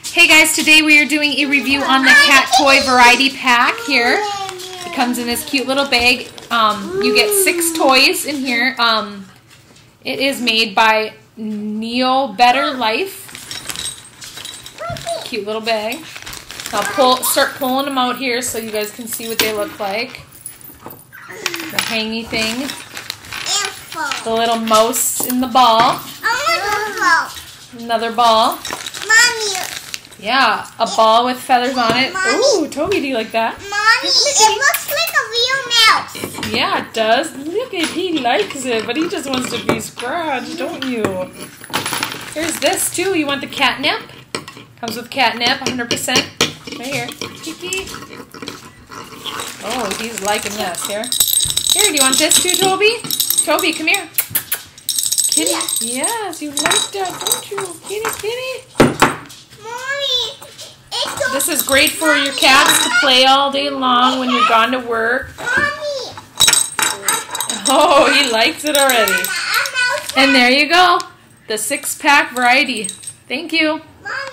Hey guys, today we are doing a review on the cat toy variety pack here. It comes in this cute little bag. You get 6 toys in here. It is made by Neo Better Life. Cute little bag. I'll start pulling them out here so you guys can see what they look like. The hangy thing. The little mouse in the ball. Another ball. Mommy. Yeah, a ball with feathers on it. Ooh, Toby, do you like that? Mommy, it looks like a real mouse. Yeah, it does. Look at, he likes it, but he just wants to be scratched, don't you? Here's this too. You want the catnip? Comes with catnip, 100%. Right here. Kiki. Oh, he's liking this. Here. Here, do you want this too, Toby? Toby, come here. Kitty. Yes, you like that, don't you? Kitty, kitty. Mommy, this is great for your cats to play all day long when you're gone to work. Mommy. Oh, he likes it already. And there you go. The 6-pack variety. Thank you. Mommy.